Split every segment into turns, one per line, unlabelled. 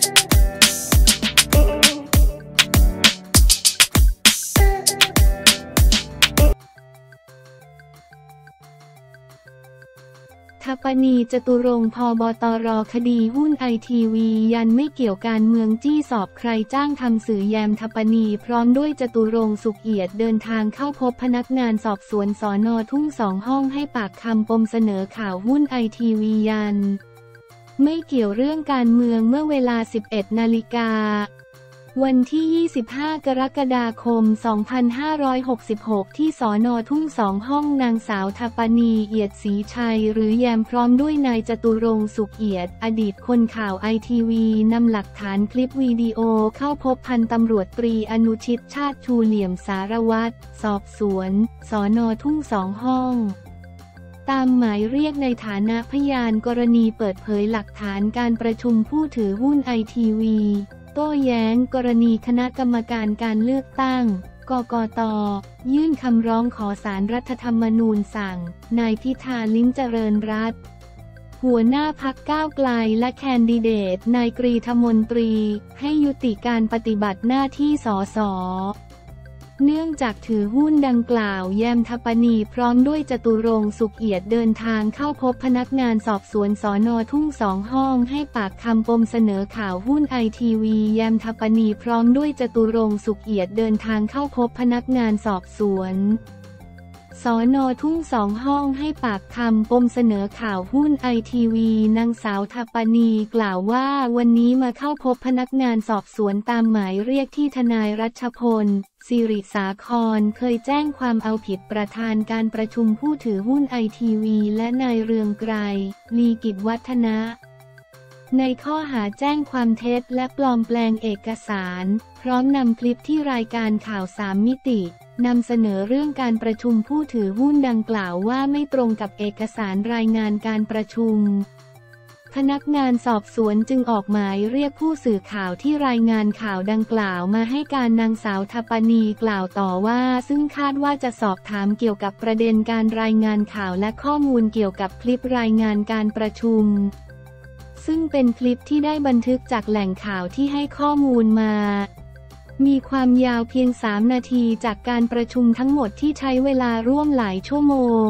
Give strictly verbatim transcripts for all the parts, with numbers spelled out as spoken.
ทัปนีจตุรงค์ ผบ.ตร.คดีหุ้นไอทีวียันไม่เกี่ยวการเมืองจี้สอบใครจ้างทำสื่อแยมทัปนีพร้อมด้วยจตุรงค์ สุขเอียดเดินทางเข้าพบพนักงานสอบสวนสน.ทุ่งสองห้องให้ปากคำปมเสนอข่าวหุ้นไอทีวียันไม่เกี่ยวเรื่องการเมืองเมื่อเวลา สิบเอ็ดนาฬิกาวันที่ ยี่สิบห้า กรกฎาคม สองพันห้าร้อยหกสิบหก ที่สน.ทุ่งสองห้องนางสาวทัปนีเอียดศรีชัยหรือแยมพร้อมด้วยนายจตุรงค์ สุขเอียดอดีตคนข่าวไอทีวีนำหลักฐานคลิปวิดีโอเข้าพบพันตำรวจตรีอนุชิตชาติชูเหลี่ยมสารวัตรสอบสวนสน.ทุ่งสองห้องตามหมายเรียกในฐานะพยานกรณีเปิดเผยหลักฐานการประชุมผู้ถือหุ้นไอทีวีโต้แย้งกรณีคณะกรรมการการเลือกตั้งกกต.ยื่นคำร้องขอศาลรัฐธรรมนูญสั่งนายพิธาลิ้มเจริญรัตน์หัวหน้าพรรคก้าวไกลและแคนดิเดตนายกรีฑมนตรีให้ยุติการปฏิบัติหน้าที่สสเนื่องจากถือหุ้นดังกล่าวแยมทัปนีพร้อมด้วยจตุรงค์ สุขเอียดเดินทางเข้าพบพนักงานสอบสวนสน.ทุ่งสองห้องให้ปากคำปมเสนอข่าวหุ้นไอทีวีแยมทัปนีพร้อมด้วยจตุรงค์ สุขเอียดเดินทางเข้าพบพนักงานสอบสวนสน.ทุ่งสองห้องให้ปากคำปมเสนอข่าวหุ้นไอทีวีนางสาวทัปนีกล่าวว่าวันนี้มาเข้าพบพนักงานสอบสวนตามหมายเรียกที่ทนายรัชพลสิริสาครเคยแจ้งความเอาผิดประธานการประชุมผู้ถือหุ้นไอทีวีและนายเรืองไกรลีกิจวัฒนะในข้อหาแจ้งความเท็จและปลอมแปลงเอกสารพร้อมนำคลิปที่รายการข่าวสามมิตินำเสนอเรื่องการประชุมผู้ถือหุ้นดังกล่าวว่าไม่ตรงกับเอกสารรายงานการประชุมพนักงานสอบสวนจึงออกหมายเรียกผู้สื่อข่าวที่รายงานข่าวดังกล่าวมาให้การนางสาวทัปนีกล่าวต่อว่าซึ่งคาดว่าจะสอบถามเกี่ยวกับประเด็นการรายงานข่าวและข้อมูลเกี่ยวกับคลิปรายงานการประชุมซึ่งเป็นคลิปที่ได้บันทึกจากแหล่งข่าวที่ให้ข้อมูลมามีความยาวเพียงสามนาทีจากการประชุมทั้งหมดที่ใช้เวลาร่วมหลายชั่วโมง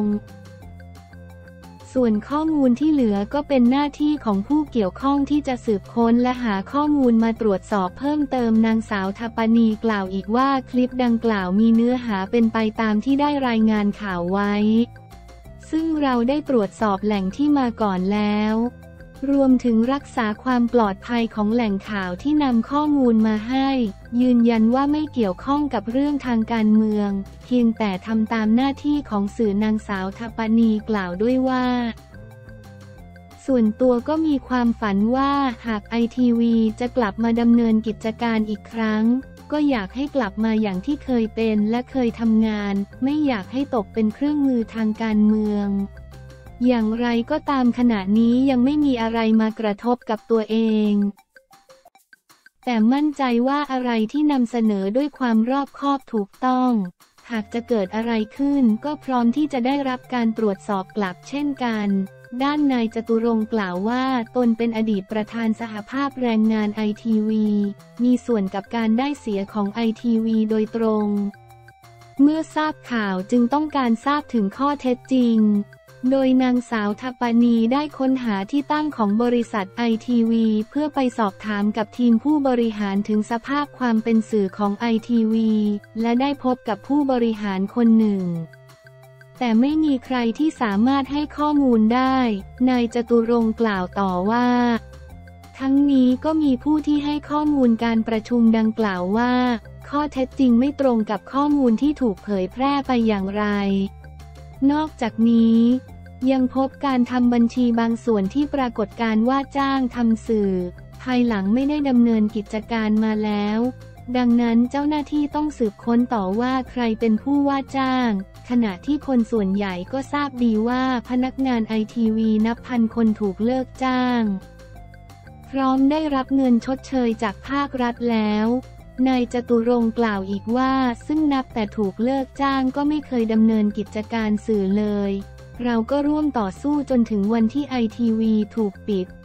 ส่วนข้อมูลที่เหลือก็เป็นหน้าที่ของผู้เกี่ยวข้องที่จะสืบค้นและหาข้อมูลมาตรวจสอบเพิ่มเติมนางสาวทัปนีกล่าวอีกว่าคลิปดังกล่าวมีเนื้อหาเป็นไปตามที่ได้รายงานข่าวไว้ซึ่งเราได้ตรวจสอบแหล่งที่มาก่อนแล้วรวมถึงรักษาความปลอดภัยของแหล่งข่าวที่นำข้อมูลมาให้ยืนยันว่าไม่เกี่ยวข้องกับเรื่องทางการเมืองเพียงแต่ทำตามหน้าที่ของสื่อนางสาวทัปนีกล่าวด้วยว่าส่วนตัวก็มีความฝันว่าหากไอทีวีจะกลับมาดำเนินกิจการอีกครั้งก็อยากให้กลับมาอย่างที่เคยเป็นและเคยทำงานไม่อยากให้ตกเป็นเครื่องมือทางการเมืองอย่างไรก็ตามขณะนี้ยังไม่มีอะไรมากระทบกับตัวเองแต่มั่นใจว่าอะไรที่นำเสนอด้วยความรอบคอบถูกต้องหากจะเกิดอะไรขึ้นก็พร้อมที่จะได้รับการตรวจสอบกลับเช่นกันด้านนายจตุรงค์กล่าวว่าตนเป็นอดีตประธานสหภาพแรงงานไอทีวีมีส่วนกับการได้เสียของไอทีวีโดยตรงเมื่อทราบข่าวจึงต้องการทราบถึงข้อเท็จจริงโดยนางสาวทัปนีได้ค้นหาที่ตั้งของบริษัทไอทีวีเพื่อไปสอบถามกับทีมผู้บริหารถึงสภาพความเป็นสื่อของไอทีวีและได้พบกับผู้บริหารคนหนึ่งแต่ไม่มีใครที่สามารถให้ข้อมูลได้นายจตุรงค์กล่าวต่อว่าทั้งนี้ก็มีผู้ที่ให้ข้อมูลการประชุมดังกล่าวว่าข้อเท็จจริงไม่ตรงกับข้อมูลที่ถูกเผยแพร่ไปอย่างไรนอกจากนี้ยังพบการทำบัญชีบางส่วนที่ปรากฏการว่าจ้างทำสื่อภายหลังไม่ได้ดำเนินกิจการมาแล้วดังนั้นเจ้าหน้าที่ต้องสืบค้นต่อว่าใครเป็นผู้ว่าจ้างขณะที่คนส่วนใหญ่ก็ทราบดีว่าพนักงานไอทีวีนับพันคนถูกเลิกจ้างพร้อมได้รับเงินชดเชยจากภาครัฐแล้วนายจตุรงค์กล่าวอีกว่าซึ่งนับแต่ถูกเลิกจ้างก็ไม่เคยดำเนินกิจการสื่อเลยเราก็ร่วมต่อสู้จนถึงวันที่ไอทีวีถูกปิด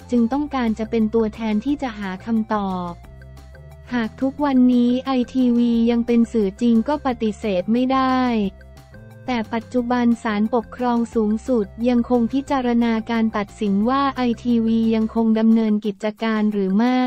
จึงต้องการจะเป็นตัวแทนที่จะหาคำตอบหากทุกวันนี้ไอทีวียังเป็นสื่อจริงก็ปฏิเสธไม่ได้แต่ปัจจุบันศาลปกครองสูงสุดยังคงพิจารณาการตัดสินว่าไอทีวียังคงดำเนินกิจการหรือไม่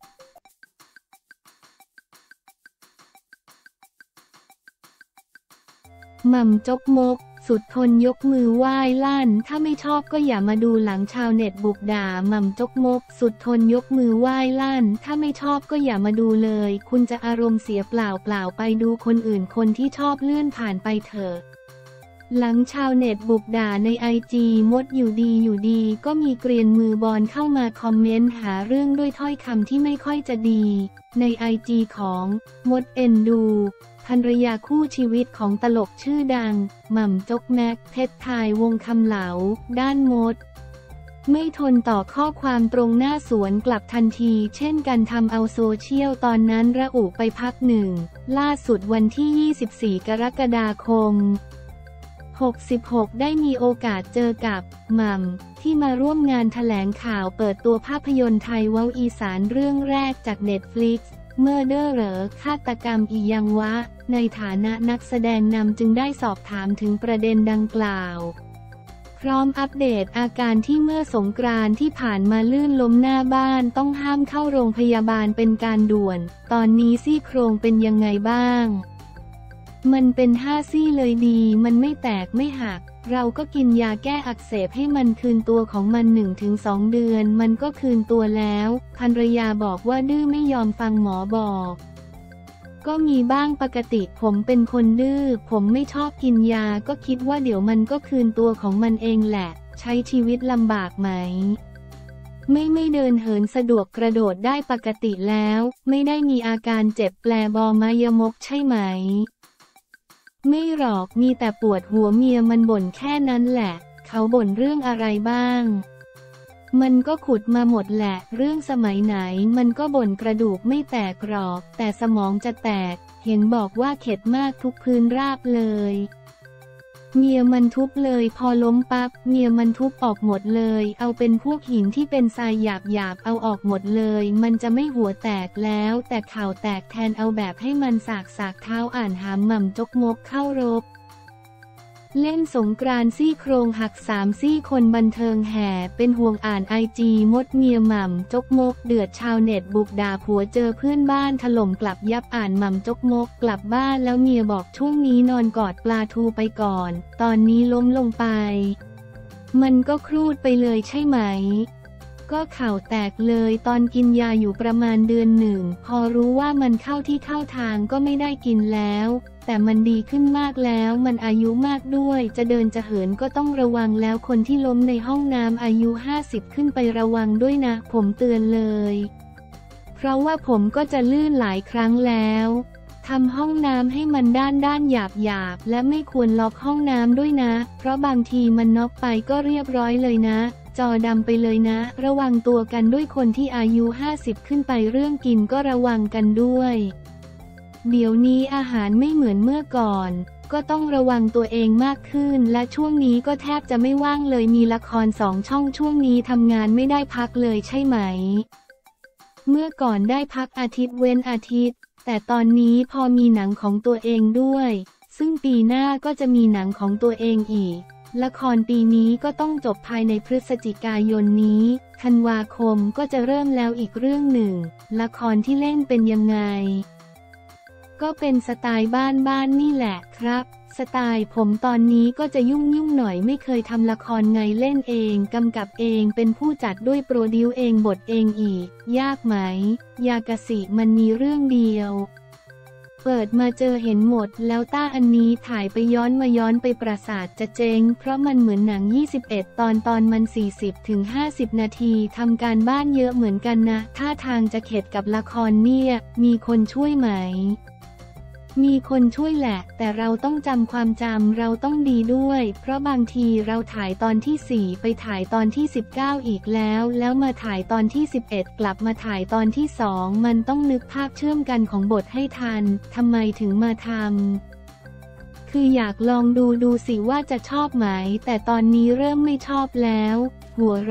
หม่ำจกมกสุดทนยกมือไหว้ลั่นถ้าไม่ชอบก็อย่ามาดูหลังชาวเน็ตบุกด่าหม่ำจกมกสุดทนยกมือไหว้ลั่นถ้าไม่ชอบก็อย่ามาดูเลยคุณจะอารมณ์เสียเปล่าเปล่าไปดูคนอื่นคนที่ชอบเลื่อนผ่านไปเถอะหลังชาวเน็ตบุกด่าในไอจีมดอยู่ดีอยู่ดีก็มีเกรียนมือบอลเข้ามาคอมเมนต์หาเรื่องด้วยถ้อยคำที่ไม่ค่อยจะดีในไอจีของมดเอ็นดูภรรยาคู่ชีวิตของตลกชื่อดังหม่ำจกแม็กเพชรไทยวงคำเหลาด้านมดไม่ทนต่อข้อความตรงหน้าสวนกลับทันทีเช่นกันทำเอาโซเชียลตอนนั้นระอุไปพักหนึ่งล่าสุดวันที่ยี่สิบสี่กรกฎาคมหกสิบหกได้มีโอกาสเจอกับหม่ำที่มาร่วมงานแถลงข่าวเปิดตัวภาพยนตร์ไทยเว้าอีสานเรื่องแรกจาก Netflix เมอร์เดอร์เหรอฆาตกรรมอียังวะในฐานะนักแสดงนำจึงได้สอบถามถึงประเด็นดังกล่าวพร้อมอัปเดตอาการที่เมื่อสงกรานต์ที่ผ่านมาลื่นล้มหน้าบ้านต้องห้ามเข้าโรงพยาบาลเป็นการด่วนตอนนี้ซี่โครงเป็นยังไงบ้างมันเป็นห้าซี่เลยดีมันไม่แตกไม่หักเราก็กินยาแก้อักเสบให้มันคืนตัวของมัน หนึ่งถึงสอง เดือนมันก็คืนตัวแล้วภรรยาบอกว่าดื้อไม่ยอมฟังหมอบอกก็มีบ้างปกติผมเป็นคนดื้อผมไม่ชอบกินยาก็คิดว่าเดี๋ยวมันก็คืนตัวของมันเองแหละใช้ชีวิตลำบากไหมไม่ไม่เดินเหินสะดวกกระโดดได้ปกติแล้วไม่ได้มีอาการเจ็บแปลบอมายมกใช่ไหมไม่หรอกมีแต่ปวดหัวเมียมันบ่นแค่นั้นแหละเขาบ่นเรื่องอะไรบ้างมันก็ขุดมาหมดแหละเรื่องสมัยไหนมันก็บ่นกระดูกไม่แตกหรอกแต่สมองจะแตกเห็นบอกว่าเข็ดมากทุกพื้นราบเลยเมียมันทุบเลยพอล้มปั๊บเมียมันทุบออกหมดเลยเอาเป็นพวกหินที่เป็นทรายหยาบๆเอาออกหมดเลยมันจะไม่หัวแตกแล้วแต่ข่าวแตกแทนเอาแบบให้มันสากสากเท้าอ่านหามหม่ำจกมกเข้ารบเล่นสงกรานต์ซี่โครงหักสามซี่คนบันเทิงแห่เป็นห่วงอ่านไอจีมดเมียหม่ำจกมกเดือดชาวเน็ตบุกด่าผัวเจอเพื่อนบ้านถล่มกลับยับอ่านหม่ำจกมกกลับบ้านแล้วเมียบอกช่วงนี้นอนกอดปลาทูไปก่อนตอนนี้ล้มลงไปมันก็ครูดไปเลยใช่ไหมก็เข่าแตกเลยตอนกินยาอยู่ประมาณเดือนหนึ่งพอรู้ว่ามันเข้าที่เข้าทางก็ไม่ได้กินแล้วแต่มันดีขึ้นมากแล้วมันอายุมากด้วยจะเดินจะเหินก็ต้องระวังแล้วคนที่ล้มในห้องน้ำอายุห้าสิบขึ้นไประวังด้วยนะผมเตือนเลยเพราะว่าผมก็จะลื่นหลายครั้งแล้วทำห้องน้ำให้มันด้านด้านหยาบหยาบและไม่ควรล็อกห้องน้ำด้วยนะเพราะบางทีมันน็อกไปก็เรียบร้อยเลยนะจอดำไปเลยนะระวังตัวกันด้วยคนที่อายุห้าสิบขึ้นไปเรื่องกินก็ระวังกันด้วยเดี๋ยวนี้อาหารไม่เหมือนเมื่อก่อนก็ต้องระวังตัวเองมากขึ้นและช่วงนี้ก็แทบจะไม่ว่างเลยมีละครสองช่องช่วงนี้ทำงานไม่ได้พักเลยใช่ไหมเมื่อก่อนได้พักอาทิตย์เว้นอาทิตย์แต่ตอนนี้พอมีหนังของตัวเองด้วยซึ่งปีหน้าก็จะมีหนังของตัวเองอีกละครปีนี้ก็ต้องจบภายในพฤศจิกายนนี้ธันวาคมก็จะเริ่มแล้วอีกเรื่องหนึ่งละครที่เล่นเป็นยังไงก็เป็นสไตล์บ้านบ้านนี่แหละครับสไตล์ผมตอนนี้ก็จะยุ่งยุ่งหน่อยไม่เคยทำละครไงเล่นเองกำกับเองเป็นผู้จัดด้วยโปรดิวเองบทเองอีกยากไหมยากสิมันมีเรื่องเดียวเปิดมาเจอเห็นหมดแล้วต้าอันนี้ถ่ายไปย้อนมาย้อนไปปราสาทจะเจ๊งเพราะมันเหมือนหนังยี่สิบเอ็ดตอนตอนมัน สี่สิบถึงห้าสิบ นาทีทำการบ้านเยอะเหมือนกันนะท่าทางจะเข็ดกับละครเนี่ยมีคนช่วยไหมมีคนช่วยแหละแต่เราต้องจำความจำเราต้องดีด้วยเพราะบางทีเราถ่ายตอนที่สี่ไปถ่ายตอนที่สิบเก้าอีกแล้วแล้วมาถ่ายตอนที่สิบเอ็ดกลับมาถ่ายตอนที่สองมันต้องนึกภาพเชื่อมกันของบทให้ทันทำไมถึงมาทำคืออยากลองดูดูสิว่าจะชอบไหมแต่ตอนนี้เริ่มไม่ชอบแล้วหัวเราะ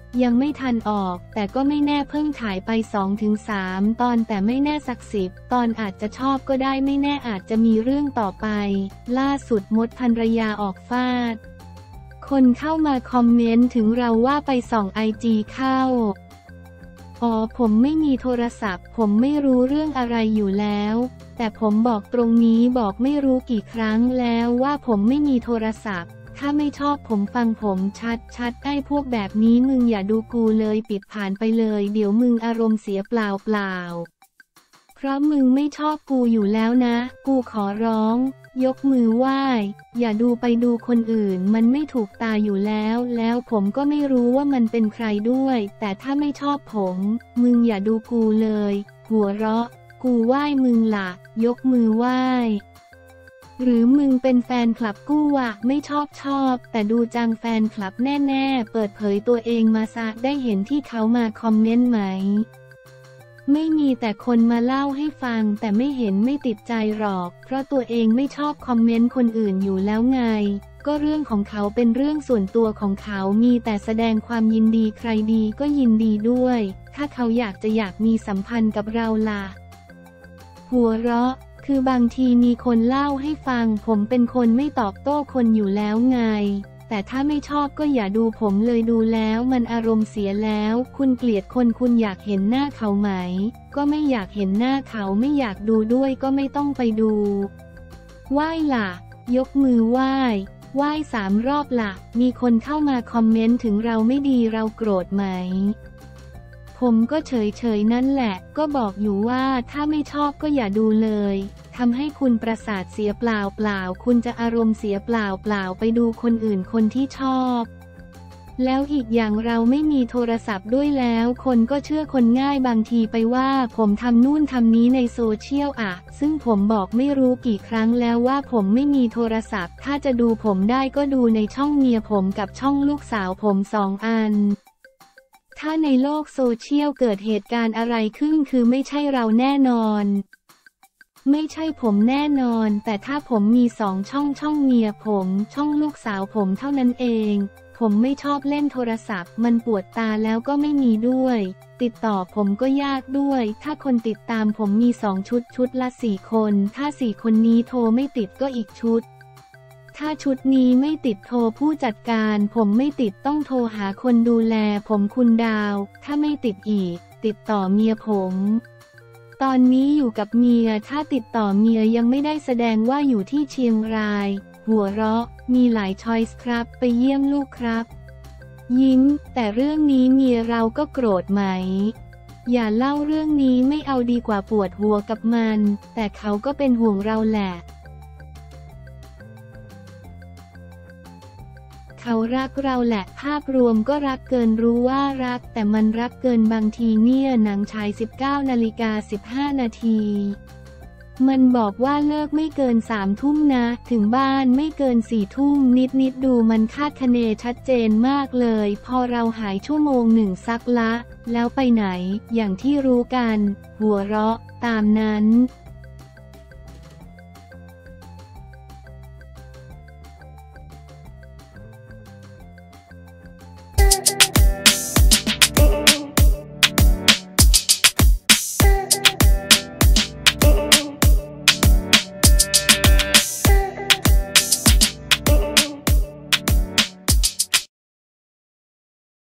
ยังไม่ทันออกแต่ก็ไม่แน่เพิ่งถ่ายไป สองถึงสาม ตอนแต่ไม่แน่สักสิบตอนอาจจะชอบก็ได้ไม่แน่อาจจะมีเรื่องต่อไปล่าสุดมดภรรยาออกฟาดคนเข้ามาคอมเมนต์ถึงเราว่าไปส่องไอจีเข้าอ๋อผมไม่มีโทรศัพท์ผมไม่รู้เรื่องอะไรอยู่แล้วแต่ผมบอกตรงนี้บอกไม่รู้กี่ครั้งแล้วว่าผมไม่มีโทรศัพท์ถ้าไม่ชอบผมฟังผมชัดชัดไอ้พวกแบบนี้มึงอย่าดูกูเลยปิดผ่านไปเลยเดี๋ยวมึงอารมณ์เสียเปล่าเปล่าเพราะมึงไม่ชอบกูอยู่แล้วนะกูขอร้องยกมือไหว้อย่าดูไปดูคนอื่นมันไม่ถูกตาอยู่แล้วแล้วผมก็ไม่รู้ว่ามันเป็นใครด้วยแต่ถ้าไม่ชอบผมมึงอย่าดูกูเลยหัวเราะกูไหว้มึงล่ะยกมือไหว้หรือมึงเป็นแฟนคลับกู้วะไม่ชอบชอบแต่ดูจังแฟนคลับแน่ๆเปิดเผยตัวเองมาซะได้เห็นที่เขามาคอมเมนต์ไหมไม่มีแต่คนมาเล่าให้ฟังแต่ไม่เห็นไม่ติดใจหรอกเพราะตัวเองไม่ชอบคอมเมนต์คนอื่นอยู่แล้วไงก็เรื่องของเขาเป็นเรื่องส่วนตัวของเขามีแต่แสดงความยินดีใครดีก็ยินดีด้วยถ้าเขาอยากจะอยากมีสัมพันธ์กับเราล่ะหัวเราะคือบางทีมีคนเล่าให้ฟังผมเป็นคนไม่ตอบโต้คนอยู่แล้วไงแต่ถ้าไม่ชอบก็อย่าดูผมเลยดูแล้วมันอารมณ์เสียแล้วคุณเกลียดคนคุณอยากเห็นหน้าเขาไหมก็ไม่อยากเห็นหน้าเขาไม่อยากดูด้วยก็ไม่ต้องไปดูไหว้ล่ะยกมือไหว้ไหว้สามรอบล่ะมีคนเข้ามาคอมเมนต์ถึงเราไม่ดีเราโกรธไหมผมก็เฉยๆนั่นแหละก็บอกอยู่ว่าถ้าไม่ชอบก็อย่าดูเลยทำให้คุณประสาทเสียเปล่าเปล่าคุณจะอารมณ์เสียเปล่าเปล่าไปดูคนอื่นคนที่ชอบแล้วอีกอย่างเราไม่มีโทรศัพท์ด้วยแล้วคนก็เชื่อคนง่ายบางทีไปว่าผมทำนู่นทำนี้ในโซเชียลอะซึ่งผมบอกไม่รู้กี่ครั้งแล้วว่าผมไม่มีโทรศัพท์ถ้าจะดูผมได้ก็ดูในช่องเมียผมกับช่องลูกสาวผมสองอันถ้าในโลกโซเชียลเกิดเหตุการณ์อะไรขึ้นคือไม่ใช่เราแน่นอนไม่ใช่ผมแน่นอนแต่ถ้าผมมีสองช่องช่องเมียผมช่องลูกสาวผมเท่านั้นเองผมไม่ชอบเล่นโทรศัพท์มันปวดตาแล้วก็ไม่มีด้วยติดต่อผมก็ยากด้วยถ้าคนติดตามผมมีสองชุดชุดละสี่คนถ้าสี่คนนี้โทรไม่ติดก็อีกชุดถ้าชุดนี้ไม่ติดโทรผู้จัดการผมไม่ติดต้องโทรหาคนดูแลผมคุณดาวถ้าไม่ติดอีกติดต่อเมียผมตอนนี้อยู่กับเมียถ้าติดต่อเมียยังไม่ได้แสดงว่าอยู่ที่เชียงรายหัวเราะมีหลายช้อยส์ครับไปเยี่ยมลูกครับยิ้มแต่เรื่องนี้เมียเราก็โกรธไหมอย่าเล่าเรื่องนี้ไม่เอาดีกว่าปวดหัวกับมันแต่เขาก็เป็นห่วงเราแหละเขารักเราแหละภาพรวมก็รักเกินรู้ว่ารักแต่มันรักเกินบางทีเนี่ยหนังฉาย สิบเก้านาฬิกาสิบห้านาทีมันบอกว่าเลิกไม่เกินสามทุ่มนะถึงบ้านไม่เกินสี่ทุ่มนิดนิดดูมันคาดคะเนชัดเจนมากเลยพอเราหายชั่วโมงหนึ่งซักละแล้วไปไหนอย่างที่รู้กันหัวเราะตามนั้น